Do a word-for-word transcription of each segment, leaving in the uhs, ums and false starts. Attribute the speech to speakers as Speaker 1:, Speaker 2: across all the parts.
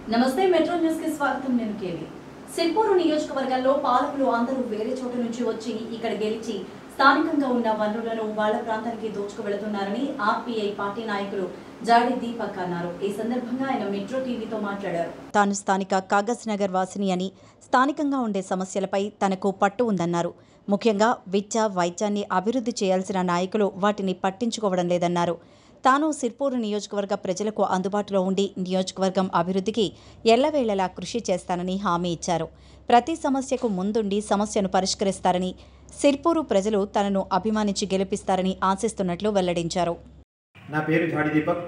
Speaker 1: నమస్తే metro news కి స్వాగతం. నేను కేవి. సిర్పూరు నియోజకవర్గంలో పాలకులు అందరూ వేరే చోట నుంచి వచ్చి ఇక్కడ గెలిచి స్థానికంగా ఉన్న వనరులను వాళ్ళ ప్రాంతానికి దోచుకు వెళుతున్నారని ఆర్పీఐ పార్టీ నాయకులు జాడి దీపక్ అన్నారు. ఈ సందర్భంగా ఆయన మెట్రో టీవీతో మాట్లాడారు. తాను స్థానిక కాగజ్ నగర్ వాసిని అని, స్థానికంగా ఉండే సమస్యలపై తనకు పట్టు ఉందన్నారు. ముఖ్యంగా విద్య, వైద్యాన్ని అభివృద్ధి చేయాల్సిన నాయకులు వాటిని పట్టించుకోవడం లేదన్నారు. తాను సిర్పూరు నియోజకవర్గ ప్రజలకు అందుబాటులో ఉండి నియోజకవర్గం అభివృద్ధికి ఎల్లవేళలా కృషి చేస్తానని హామీ ఇచ్చారు. ప్రతి సమస్యకు ముందుండి సమస్యను పరిష్కరిస్తారని, సిర్పూరు ప్రజలు తనను అభిమానించి గెలిపిస్తారని ఆశిస్తున్నట్లు వెల్లడించారు.
Speaker 2: నా పేరు జాడి దీపక్.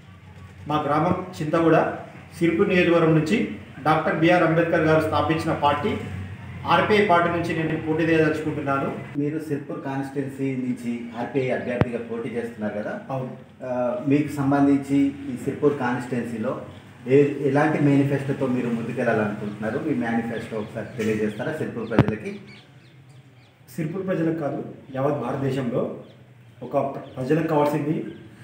Speaker 2: మా గ్రామం చింతగూడ. సిర్పూరు నియోజకవర్గం నుంచి డాక్టర్ బిఆర్ అంబేద్కర్ గారు స్థాపించిన పార్టీ ఆర్పీఐ పార్టీ నుంచి నేను పోటీ చేయదలుచుకుంటున్నాను.
Speaker 3: మీరు సిర్పూర్ కాన్స్టిట్యున్సీ నుంచి ఆర్పీఐ అభ్యర్థిగా పోటీ చేస్తున్నారు కదా.
Speaker 2: అవును.
Speaker 3: మీకు సంబంధించి ఈ సిర్పూర్ కాన్స్టిట్యున్సీలో ఏ ఎలాంటి మేనిఫెస్టోతో మీరు ముందుకెళ్ళాలనుకుంటున్నారు? మీ మేనిఫెస్టో ఒకసారి తెలియజేస్తారా సిర్పూర్ ప్రజలకి?
Speaker 2: సిర్పూర్ ప్రజలకు కాదు, యావత్ భారతదేశంలో ఒక ప్రజలకు కావాల్సింది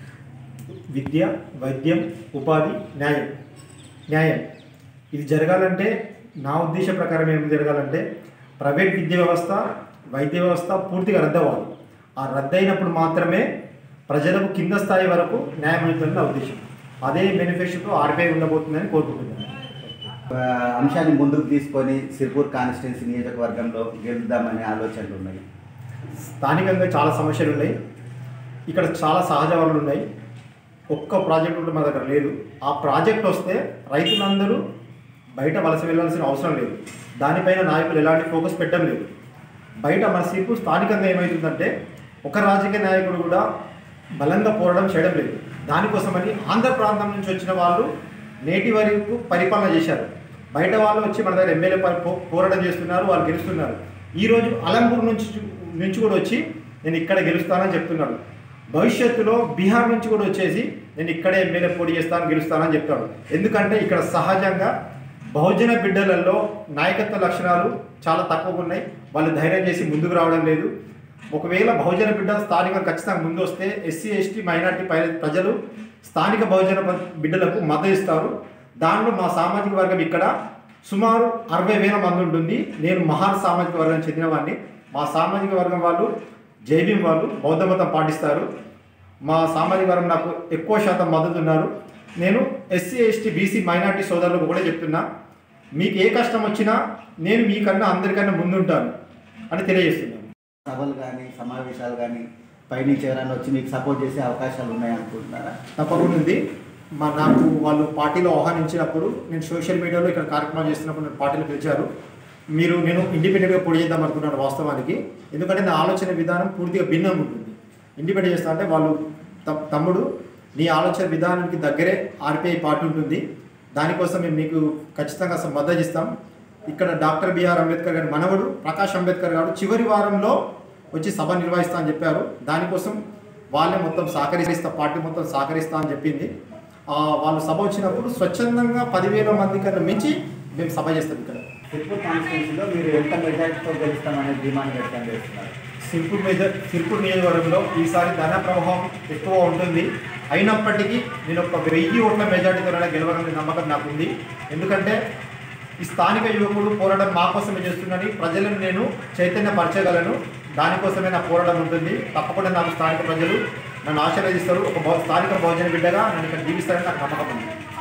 Speaker 2: విద్య, వైద్యం, ఉపాధి, న్యాయం. న్యాయం ఇది జరగాలంటే నా ఉద్దేశ ప్రకారం ఏం జరగాలంటే ప్రైవేట్ విద్యా వ్యవస్థ, వైద్య వ్యవస్థ పూర్తిగా రద్దవ్వాలి. ఆ రద్దయినప్పుడు మాత్రమే ప్రజలకు కింద స్థాయి వరకు న్యాయం అవుతుందని నా ఉద్దేశం. అదే బెనిఫిషియర్తో ఆర్బీఐ ఉండబోతుందని కోరుకుంటున్నాను.
Speaker 3: అంశాన్ని ముందుకు తీసుకొని సిర్పూర్ కాన్స్టిట్యున్సీ నియోజకవర్గంలో గెలుద్దామనే ఆలోచనలు ఉన్నాయి.
Speaker 2: స్థానికంగా చాలా సమస్యలు ఉన్నాయి. ఇక్కడ చాలా సహజ వనరులు ఉన్నాయి. ఒక్క ప్రాజెక్ట్ కూడా మా దగ్గర లేదు. ఆ ప్రాజెక్ట్ వస్తే రైతులందరూ బయట వలస వెళ్ళాల్సిన అవసరం లేదు. దానిపైన నాయకులు ఎలాంటి ఫోకస్ పెట్టడం లేదు. బయట మన సిర్పూర్ స్థానికంగా ఏమవుతుందంటే ఒక రాజకీయ నాయకుడు కూడా బలంగా పోరాటం చేయడం లేదు. దానికోసమని ఆంధ్ర ప్రాంతం నుంచి వచ్చిన వాళ్ళు నేటి వరకు పరిపాలన చేశారు. బయట వాళ్ళు వచ్చి మన దగ్గర ఎమ్మెల్యే పోరాటం చేస్తున్నారు, వాళ్ళు గెలుస్తున్నారు. ఈరోజు అలంపూర్ నుంచి నుంచి కూడా వచ్చి నేను ఇక్కడ గెలుస్తానని చెప్తున్నాడు. భవిష్యత్తులో బీహార్ నుంచి కూడా వచ్చేసి నేను ఇక్కడే ఎమ్మెల్యే పోటీ చేస్తాను, గెలుస్తానని చెప్తాడు. ఎందుకంటే ఇక్కడ సహజంగా బహుజన బిడ్డలలో నాయకత్వ లక్షణాలు చాలా తక్కువగా ఉన్నాయి. వాళ్ళు ధైర్యం చేసి ముందుకు రావడం లేదు. ఒకవేళ బహుజన బిడ్డ స్థానిక ఖచ్చితంగా ముందు వస్తే ఎస్సీ, ఎస్టీ, మైనార్టీ ప్రజలు స్థానిక బహుజన బిడ్డలకు మద్దతు ఇస్తారు. దాంట్లో మా సామాజిక వర్గం ఇక్కడ సుమారు అరవై వేల మంది ఉంటుంది. నేను మహాన్ సామాజిక వర్గానికి చెందిన వాడిని. మా సామాజిక వర్గం వాళ్ళు జైభీం వాళ్ళు బౌద్ధ మతం పాటిస్తారు. మా సామాజిక వర్గం నాకు ఎక్కువ శాతం మద్దతు ఉన్నారు. నేను ఎస్సీ, ఎస్టీ, బీసీ, మైనార్టీ సోదరులకు కూడా చెప్తున్నా, మీకు ఏ కష్టం వచ్చినా నేను మీకన్నా అందరికన్నా ముందుంటాను అని తెలియజేస్తున్నాను.
Speaker 3: సభలు కానీ సమావేశాలు కానీ పైనుంచి ఎవరైనా వచ్చి మీకు సపోర్ట్ చేసే అవకాశాలు ఉన్నాయనుకుంటున్నారా?
Speaker 2: తప్పకుండా ఉంది. మా నాకు వాళ్ళు పార్టీలో ఆహ్వానించినప్పుడు నేను సోషల్ మీడియాలో ఇక్కడ కార్యక్రమాలు చేస్తున్నప్పుడు నేను పార్టీలో పిలిచారు. మీరు నేను ఇండిపెండెంట్గా పొడి చేద్దాం అనుకున్నాను వాస్తవానికి. ఎందుకంటే నా ఆలోచన విధానం పూర్తిగా భిన్నంగా ఉంటుంది. ఇండిపెండెంట్ చేస్తా అంటే వాళ్ళు తమ్ముడు నీ ఆలోచన విధానానికి దగ్గరే ఆర్పీఐ పార్టీ ఉంటుంది, దానికోసం మేము మీకు ఖచ్చితంగా మద్దతు ఇస్తాం. ఇక్కడ డాక్టర్ బిఆర్ అంబేద్కర్ గారి మనవడు ప్రకాష్ అంబేద్కర్ గారు చివరి వారంలో వచ్చి సభ నిర్వహిస్తా అని చెప్పారు. దానికోసం వాళ్ళే మొత్తం సహకరిస్తా, పార్టీ మొత్తం సహకరిస్తా అని చెప్పింది. వాళ్ళు సభ వచ్చినప్పుడు స్వచ్ఛందంగా పదివేల మంది కన్నా మించి మేము సభ చేస్తాం. ఇక్కడ
Speaker 3: సిర్పూర్ కాన్స్టిట్యున్సీలో మీరు ఎంత మెజార్టీతో గెలుస్తామనే డిమాండ్ వ్యక్తం చేస్తున్నారు.
Speaker 2: సిర్పూర్ మెజార్ సిర్పూర్ నియోజకవర్గంలో ఈసారి ధన ప్రవాహం ఎక్కువ ఉంటుంది. అయినప్పటికీ నేను ఒక వెయ్యి ఓట్ల మెజార్టీతోనే గెలవాలనే నమ్మకం నాకు ఉంది. ఎందుకంటే ఈ స్థానిక యువకుడు పోరాటం మా కోసమే చేస్తుందని ప్రజలను నేను చైతన్యపరచగలను. దానికోసమే నా పోరాటం ఉంటుంది. తప్పకుండా నాకు స్థానిక ప్రజలు నన్ను ఆశీర్వదిస్తారు. ఒక స్థానిక బహుజన బిడ్డగా నన్ను ఇక్కడ జీవిస్తారని నాకు నమ్మకం ఉంది.